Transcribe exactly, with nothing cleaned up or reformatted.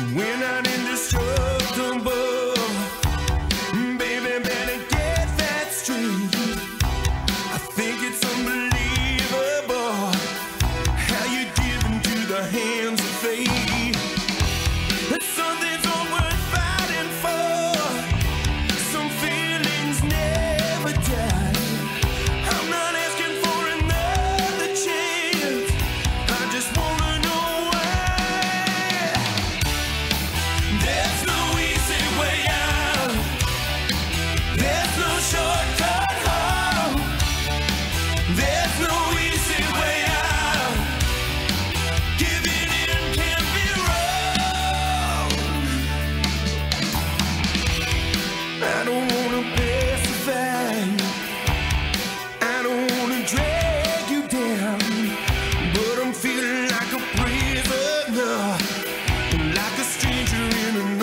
We're not indestructible. Baby, better get that straight. I think it's unbelievable how you give into the hands of fate. Something's all worth fighting for. Some feelings never die. I'm not asking for another chance. I just wanna know why. There's no easy way out. There's no shortcut home. There's no easy way out. Giving in can't be wrong. I don't wanna pacify you. I don't wanna drag you down, but I'm feeling like a prisoner, like a stranger in a